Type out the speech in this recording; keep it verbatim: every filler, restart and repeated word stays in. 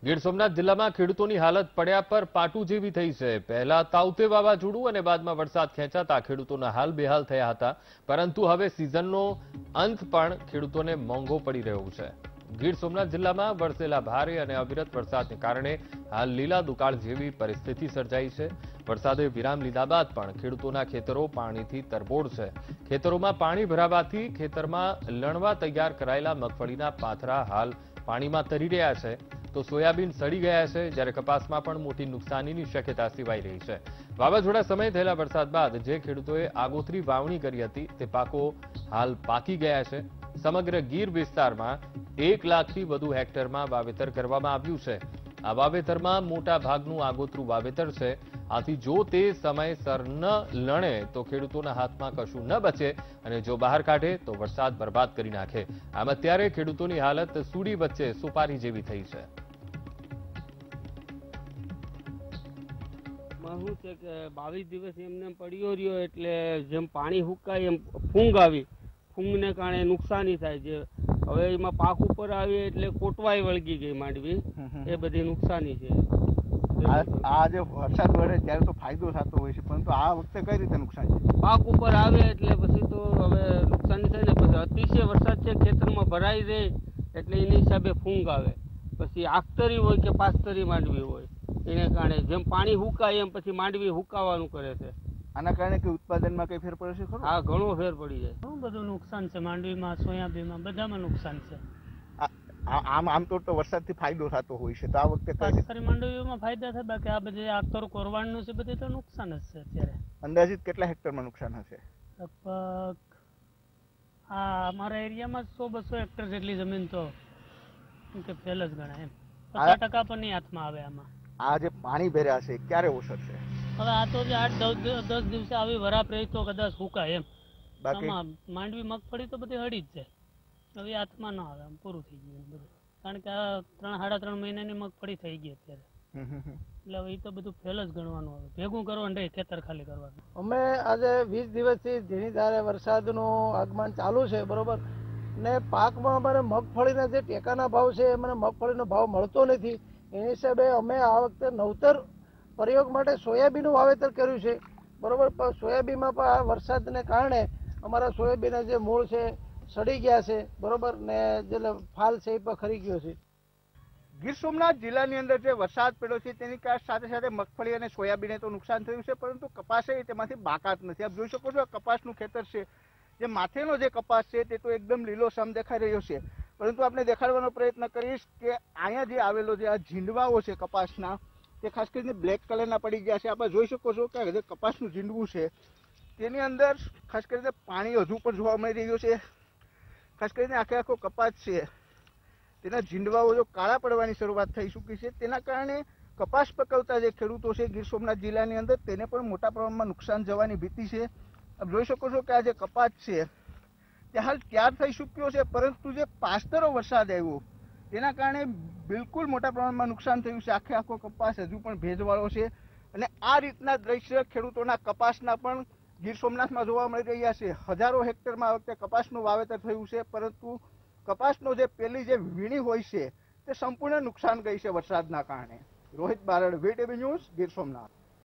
ગીર સોમનાથ જિલ્લામાં ખેડૂતોની હાલત પડ્યા પર પાટું જેવી થઈ છે। પહેલા તાઉતે વાવાઝોડું અને બાદમાં વરસાદ ખેંચાતા ખેડૂતોના હાલ બેહાલ થયા હતા, પરંતુ હવે સિઝનનો અંત પણ ખેડૂતોને મોંઘો પડી રહ્યો છે। ગીર સોમનાથ જિલ્લામાં વરસેલા ભારે અને અવિરત વરસાદને કારણે હાલ લીલા દુકાળ જેવી પરિસ્થિતિ સર્જાઈ છે। વરસાદે વિરામ લીધા બાદ પણ ખેડૂતોના ખેતરો પાણીથી તરબોળ છે। ખેતરોમાં પાણી ભરાવાથી ખેતરમાં લણવા તૈયાર કરાયેલા મગફળીના પાથરા હાલ પાણીમાં તરી રહ્યા છે, તો સોયાબીન સડી ગયા છે, જ્યારે કપાસમાં પણ મોટી નુકસાનીની શક્યતા સેવાઈ રહી છે। વાવાઝોડા સમયે થયેલા વરસાદ બાદ જે ખેડૂતોએ આગોતરી વાવણી કરી હતી તે પાકો હાલ પાકી ગયા છે। સમગ્ર ગીર વિસ્તારમાં એક લાખથી વધુ હેક્ટરમાં વાવેતર કરવામાં આવ્યું છે। આ વાવેતરમાં મોટા ભાગનું આગોતરું વાવેતર છે। આથી જો તે સમયસર ન લણે તો ખેડૂતોના હાથમાં કશું ન બચે અને જો બહાર કાઢે તો વરસાદ બરબાદ કરી નાખે। આમ અત્યારે ખેડૂતોની હાલત સૂડી વચ્ચે સુપારી જેવી થઈ છે। શું છે કે બાવીસ દિવસ એમને પડ્યો રહ્યો એટલે જેમ પાણી હુકાય એમ ફૂંગ આવી, ફૂંગને કારણે નુકસાની થાય છે। હવે એમાં પાક ઉપર આવી એટલે કોટવાઈ વળગી ગઈ માંડવી, એ બધી નુકસાની છે। આ જે વરસાદ વળે ત્યારે તો ફાયદો થતો હોય છે, પરંતુ આ વખતે કઈ રીતે નુકસાન છે? પાક ઉપર આવે એટલે પછી તો હવે નુકસાની થાય ને, પછી અતિશય વરસાદ છે ખેતરમાં ભરાઈ જાય એટલે એની હિસાબે ફૂંગ આવે, પછી આખતરી હોય કે પાસ્તરી માંડવી હોય એને કારણે જેમ પાણી હુકાય એમ પછી માંડવી હુકાવાનું કરે છે। આના કારણે કે ઉત્પાદનમાં કઈ ફેર પડે છે ખરો? હા, ઘણો ફેર પડી જાય। ઘણું બધું નુકસાન છે, માંડવીમાં, સોયાબીનમાં, બધામાં નુકસાન છે। આમ આમ તો વરસાદથી ફાયદો થતો હોય છે, તો આ વખતે ખાસ માંડવીઓમાં ફાયદા થાય, બાકી આ બધી આખતરું કોરવાડનું છે બધે તો નુકસાન જ છે અત્યારે। અંદાજિત કેટલા હેક્ટરમાં નુકસાન હશે? લગભગ આ અમારા એરિયામાં સો બસો હેક્ટર જેટલી જમીન તો કે ફેલ જ ગણાય એમ, પચાસ ટકા પણ નહીં હાથમાં આવે આમાં। આ જે પાણી ભર્યા છે ક્યારે ઓસરશે? હવે આ તો જે આઠ દસ દિવસે આવી વરાપ રહી તો કદાચ સુકાય એમ। બાકી માંડવી મગફળી તો બધી હળી જ છે, હવે હાથમાં ન આવે, આમ પૂરું થઈ ગયું બધું, કારણ કે આ ત્રણ સાડા ત્રણ મહિનાની મગફળી થઈ ગઈ અત્યારે, એટલે હવે એ તો બધું ફેલ જ ગણવાનું આવે, ભેગું કરવાનું રહે, ખેતર ખાલી કરવાનું। અમે આજે વીસ દિવસથી ધીમી ધારે વરસાદનું આગમન ચાલુ છે, બરોબર ને પાકમાં અમારે મગફળીના જે ટેકાના ભાવ છે એ મને મગફળીનો ભાવ મળતો નથી। એની હિસાબે અમે આ વખતે નવતર પ્રયોગ માટે સોયાબીનનું વાવેતર કર્યું છે, બરોબર। પણ સોયાબીનમાં પણ આ વરસાદને કારણે અમારા સોયાબીનના જે મૂળ છે સડી ગયા છે, બરોબર ને જે ફાલ છે એ પણ ખરી ગયો છે। ગીર સોમનાથ જિલ્લાની અંદર જે વરસાદ પડ્યો છે તેની સાથે સાથે મગફળી અને સોયાબીને તો નુકસાન થયું છે, પરંતુ કપાસે તેમાંથી બાકાત નથી। આપ જોઈ શકો છો કપાસનું ખેતર છે, જે માથેનો જે કપાસ છે તે તો એકદમ લીલોછમ દેખાઈ રહ્યો છે, પરંતુ આપણે દેખાડવાનો પ્રયત્ન કરીશ કે અહીંયા જે આવેલો જે આ ઝીંડવાઓ છે કપાસના તે ખાસ કરીને બ્લેક કલરના પડી ગયા છે। આપણે જોઈ શકો છો કે જે કપાસનું ઝીંડવું છે તેની અંદર ખાસ કરીને પાણી હજુ પણ જોવા મળી રહ્યું છે। ખાસ કરીને આખે આખો કપાસ છે તેના ઝીંડવાઓ જો કાળા પડવાની શરૂઆત થઈ ચૂકી છે, તેના કારણે કપાસ પકવતા જે ખેડૂતો છે ગીર સોમનાથ જિલ્લાની અંદર તેને પણ મોટા પ્રમાણમાં નુકસાન જવાની ભીતિ છે। આપ જોઈ શકો છો કે આ જે કપાસ છે તે હાલ તૈયાર થઈ ચૂક્યો છે, પરંતુ જે પાસ્તરો વરસાદ આવ્યો તેના કારણે બિલકુલ મોટા પ્રમાણમાં નુકસાન થયું છે। આખે આખો કપાસ હજુ પણ ભેજવાળો છે અને આ રીતના દ્રશ્ય ખેડૂતોના કપાસના પણ ગીર સોમનાથમાં જોવા મળી રહ્યા છે। હજારો હેક્ટરમાં આ વખતે કપાસનું વાવેતર થયું છે, પરંતુ કપાસનો જે પેલી જે વીણી હોય છે તે સંપૂર્ણ નુકસાન ગઈ છે વરસાદના કારણે। Rohit Barad, VTV news, Gir Somnath.